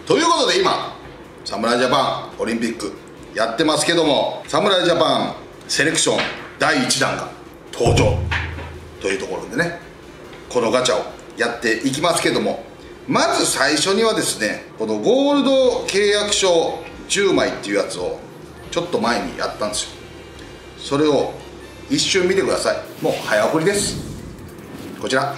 ということで今侍ジャパンオリンピックやってますけども、侍ジャパンセレクション第1弾が登場というところでね、このガチャをやっていきますけども、まず最初にはですね、このゴールド契約書10枚っていうやつをちょっと前にやったんですよ。それを一瞬見てください。もう早送りです。こちら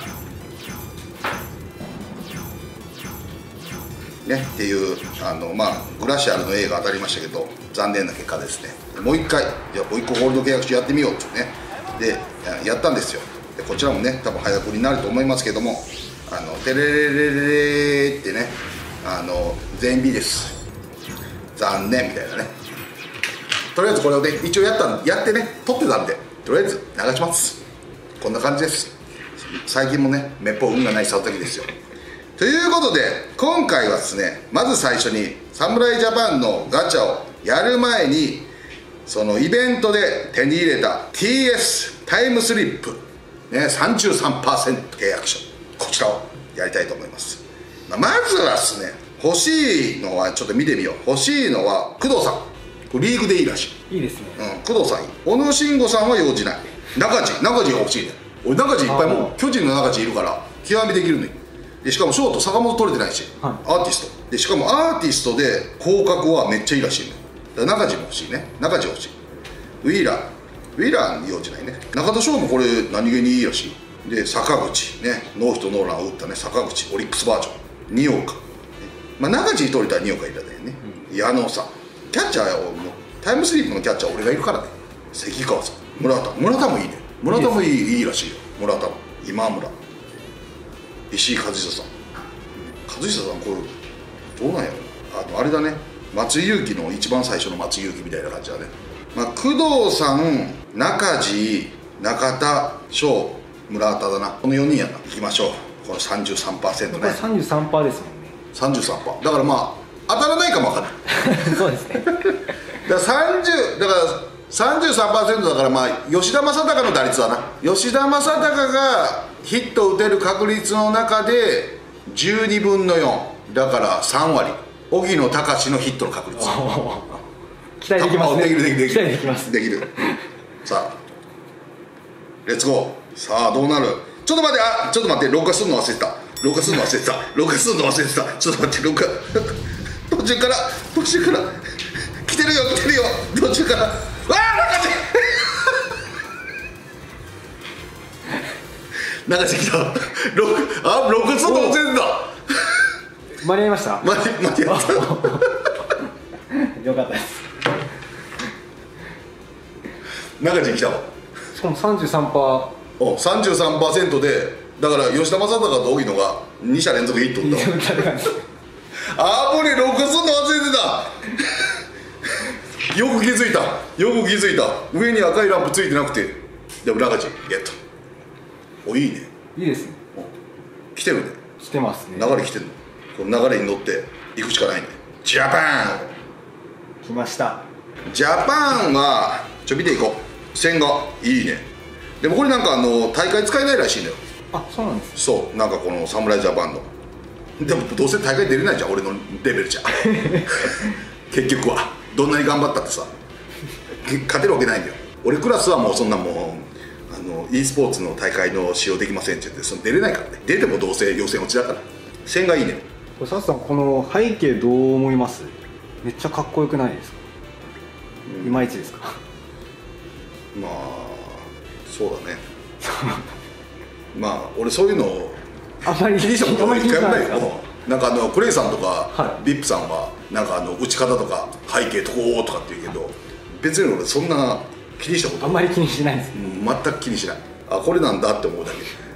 ねっていうグラシアルの A が当たりましたけど、残念な結果ですね。もう一回、じゃあもう一個ゴールド契約書やってみようってね、でやったんですよ。でこちらもね多分早送りになると思いますけども、テレレレレレってね、全員 B です、残念みたいなね。とりあえずこれをね一応やってね撮ってたんで、とりあえず流します。こんな感じです。最近もねめっぽう運がない佐々木ですよ。ということで今回はですね、まず最初に侍ジャパンのガチャをやる前に、そのイベントで手に入れた TS タイムスリップ、ね、33% 契約書、こちらをやりたいと思います。まずはですね、欲しいのはちょっと見てみよう。欲しいのは工藤さん、これリーグでいいらしい。 いいですね。 工藤さんいい。小野慎吾さんは用事ない。中地が欲しいね。俺中地いっぱいもう巨人の中地いるから極みできるのに。でしかもショート坂本取れてないし、アーティストで、しかもアーティストで広角はめっちゃいいらしいね。だから中地も欲しいね。中地欲しい。ウィーラーに用事ないね。中田翔もこれ何気にいいらしい。で坂口ね、ノーヒットノーランを打ったね坂口、オリックスバージョン、二岡、中地に取れたら二岡いらないよね。矢野さん、キャッチャーをタイムスリップのキャッチャー俺がいるからね。関川さん、村田もいいね。村田もいいらしいよ。村田も今村、石井和久さん、これどうなんやろ。あれだね、松井裕樹の一番最初の松井裕樹みたいな感じだね。工藤さん、中地、中田翔、村田だな。この4人やな。いきましょう。この 33% ね。 これ 33% ですもんね。 33%だから当たらないかもわかんないそうですね。 だから33% だから吉田正尚の打率はな、吉田正尚がヒット打てる確率の中で12分の4だから3割、荻野貴司のヒットの確率期待できますね。 できる期待できます。 できる。さあレッツゴー。さあどうなる。ちょっと待って録画するの忘れてた。ちょっと待って録画途中から来てるよ途中から中地来た。録画するの忘れてた。 間に合いました。 間に合ったよかったです。 中地来たわ。 しかも 33%。 33% で、だから吉田正尚と荻野が2者連続ヒット打ったわ。これ録画するの忘れてた。よく気づいた。上に赤いランプついてなくて。でも中地ゲット。いいね。 いいですね。 来てるね。 来てますね。 流れ来てるの。この流れに乗っていくしかないね。ジャパン来ました。 ジャパンは見ていこう。線がいいね。でもこれなんか大会使えないらしいのよ。 あ、そうなんです。 そう、なんかこの侍ジャパンの。でもどうせ大会出れないじゃん、俺のレベルじゃ結局はどんなに頑張ったってさ勝てるわけないんだよ。俺クラスはもうそんなe スポーツの大会の使用できませんって言って、出れないからね。出てもどうせ予選落ちだから。線がいいね。 これ佐藤さん、この背景どう思います？めっちゃかっこよくないですか？いまいちですか？ そうだね俺そういうのあんまり気にしたこと一回もないよ。なんかクレイさんとか、 はい、 ビップさんはなんか打ち方とか背景とこうとかって言うけど、別に俺そんな気にしたことあんまり気にしないですね。 全く気にしない。これなんだって思うだ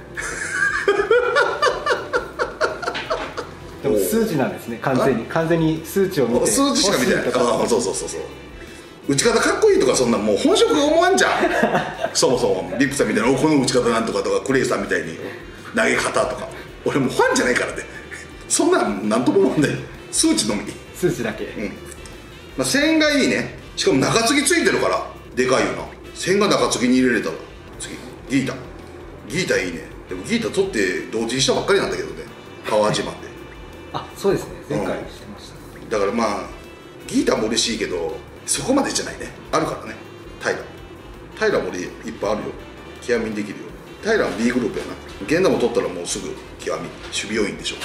け。でも数値なんですね。完全に数値を見て、 数値しか見てない。そう打ち方かっこいいとかそんなもう本職が思わんじゃんそもそもビップさんみたいなこの打ち方なんとかとか、クレイさんみたいに投げ方とか、俺もうファンじゃないからねそんなんなんとも思わんない。数値のみ。 数値だけ。 線がいいね。しかも中継ぎついてるからでかいよな。線が中継ぎに入れれたら。次ギータいいね。でもギータ取って同時にしたばっかりなんだけどね、パワー自慢であ、そうですね、前回してました、 だからまあギータも嬉しいけどそこまでじゃないね。あるからね。平も俺いっぱいあるよ。極みにできるよ。平は B グループやな。源田も取ったらもうすぐ極み。守備要員でしょ。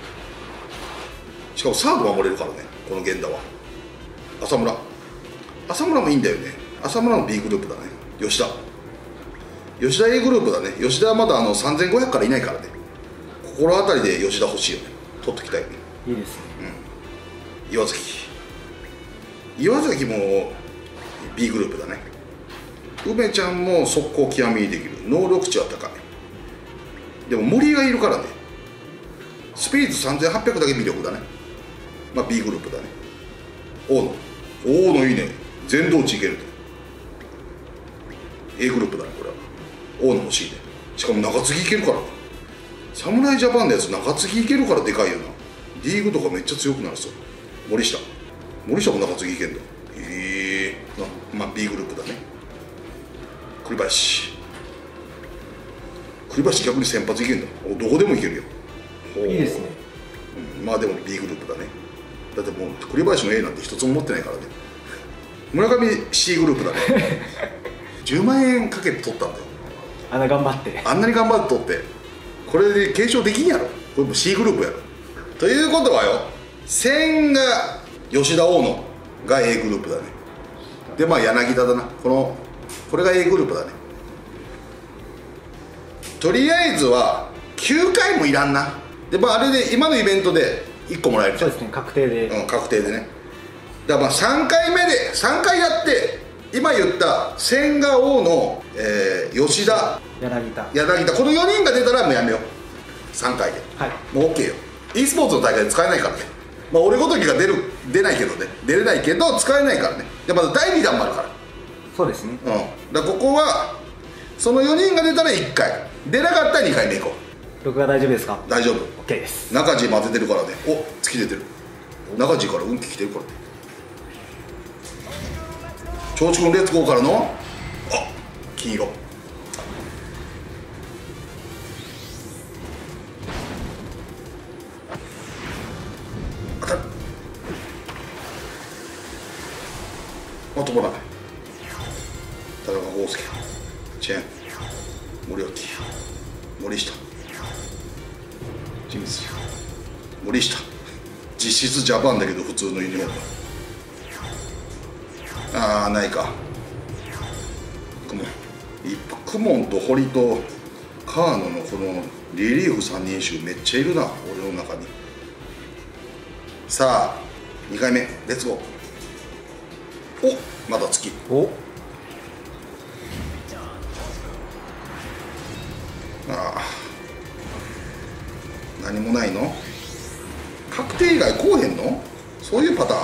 しかもサード守れるからね、この源田は。浅村もいいんだよね。浅村も B グループだね。吉田 A グループだね。吉田はまだ3500からいないからね。心当たりで吉田欲しいよね。取ってきたいよね。 いいですね。 岩崎も B グループだね。梅ちゃんも速攻極みにできる。能力値は高い。でも森がいるからね。スピリッツ3800だけ魅力だね。まあ B グループだね。大野いいね。全道地いけるね。A グループだね、これは。大野欲しいね。しかも中継ぎいけるからね。侍ジャパンのやつ中継ぎいけるからでかいよな。リーグとかめっちゃ強くなるさ。森下も中継ぎいけんだ。まあ B グループだね。栗林逆に先発いけんだ。どこでもいけるよ。 いいですね。 まあでも B グループだね。だってもう栗林の A なんて一つも持ってないからね。村上 C グループだね。10万円かけて取ったんだよ。 あんなに頑張って取って、これで継承できんやろ。これも C グループやろ。ということはよ、千が吉田大野が A グループだね。でまあ柳田だな。これが A グループだね。とりあえずは9回もいらんな。でまああれで今のイベントで1個もらえるじゃん。 そうですね、確定で。 確定でね。だからまあ3回やって今言った千賀大野、吉田柳田この4人が出たらもうやめよう。3回で、 はい、 もう OK よ。 e スポーツの大会で使えないからね。まあ俺ごときが出れないけど使えないからね。でまだ第2弾もあるから。 そうですね。 だからここはその4人が出たら1回、出なかったら2回目行こう。録画大丈夫ですか？ 大丈夫。 OK です。 中地混ぜてるからね。月出てる。中地から運気来てるからね。長地君レッツゴーからの金色。当たる。飛ばない。田中康介、チェン、森脇、森下、清水、森下。実質ジャパンだけど普通のユニフォーム。ないか。クモンと堀と川野のこのリリーフ3人衆めっちゃいるな、俺の中に。さあ2回目レッツゴー。まだ月。何もないの？確定以外こうへんの？そういうパターン？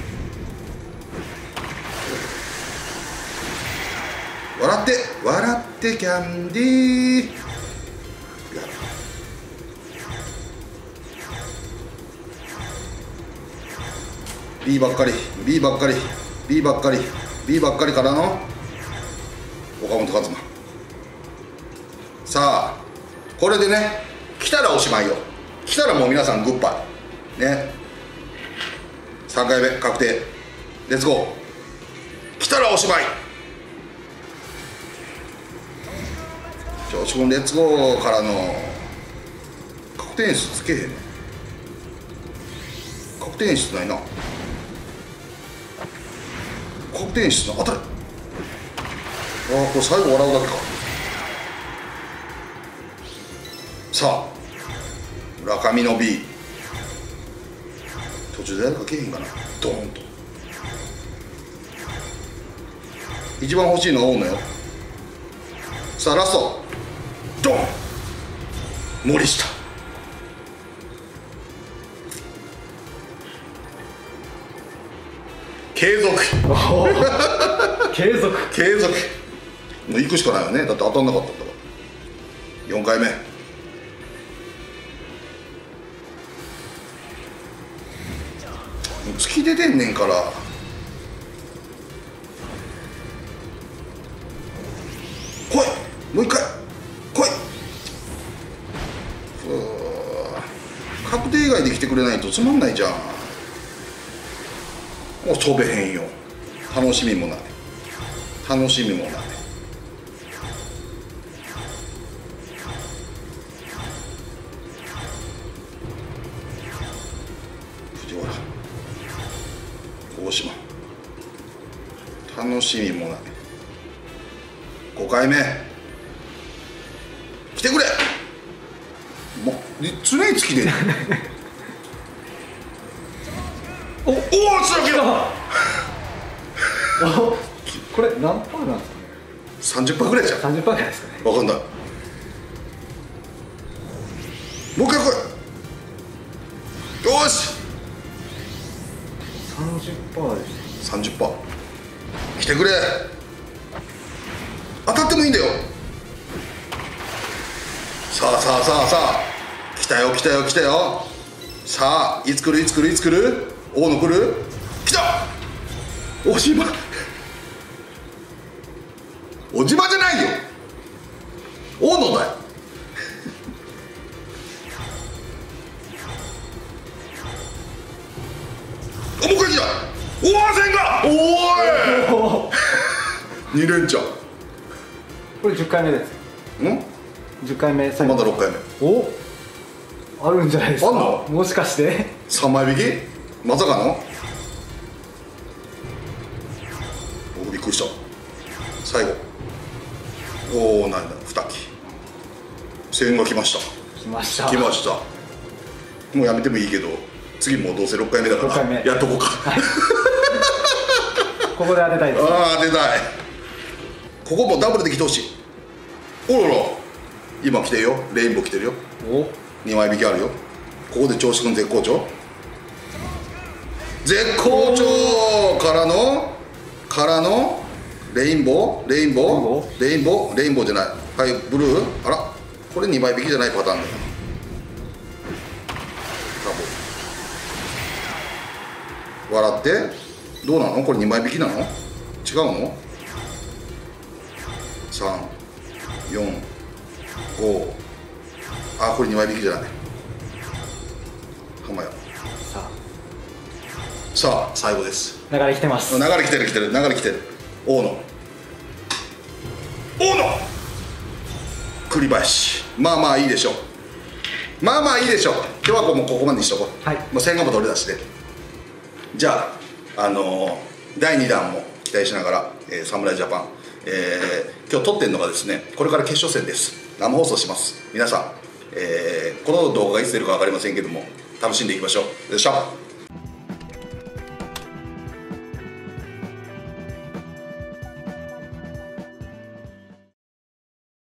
笑ってキャンディー。B ばっかりからの岡本和真。さあこれでね、来たらおしまいよ。来たらもう皆さんグッバイね。3回目確定。レッツゴー。来たらおしまい。調子もレッツゴーからの確定演出つけへんね。確定演出ないな。確定演出の当たる。これ最後笑うだけか。さあ村上の B。 途中で誰かけへんかな。ドーンと一番欲しいのは大野よ。さあラストドン。森下。継続もう行くしかないよね。だって当たんなかったんだから。4回目月出てんねんから。来い、もう一回来い。確定以外で来てくれないとつまんないじゃん。もう飛べへんよ。楽しみもない。楽しみもない。藤原、大島、楽しみもない。5回目来てくれ。もう常に月でおお、つらけろ。 これ何パーなんですかね。 30% ぐらいじゃん。 30%ぐらいですかね。 分かんない。もう一回来い。よし、 30% でし 30%来てくれ。当たってもいいんだよ。さあさあさあさあ、来たよ来たよ来たよ。さあ、いつ来るいつ来るいつ来る。大野来る。来た。おじま、おじまじゃないよ、大野だよ。お、もう一回来た。おお、千賀、おょ。 い2連チャン。 これ10回目です。 ん、 10回目、最後まだ6回目。 お、あるんじゃないですか。 あんの？ もしかして 3枚引き、まさかの。お、びっくりした。最後、おお、なんだ、2期1000円が来ました。 来ました。 来ました。もうやめてもいいけど、次もうどうせ6回目だから 6回目やっとこうか。 ここで当てたいです。 ああ、出たい。ここもダブルで来てほしい。おらら、今来てるよ。レインボー来てるよ。 お、 2枚引きあるよ。ここで調子くん絶好調。絶好調からのレインボー、レインボー、レインボー、レインボーじゃない。はい、ブルー。あら、これ2枚引きじゃないパターンだよ。笑って。どうなのこれ、2枚引きなの？違うの？3、4、5。あ、これ2枚引きじゃない。はまや。さあ、最後です。 流れ来てます。 流れ来てる来てる、流れ来てる。大野、栗林。まあまあいいでしょう。まあまあいいでしょう。今日はもうここまでにしとこう。 はい。 もう千賀も取り出して。じゃあ、第2弾も期待しながら、侍ジャパン、今日撮ってるのがですね、これから決勝戦です。生放送します。皆さん、この動画がいつ出るか分かりませんけども、楽しんでいきましょう。よっしゃ。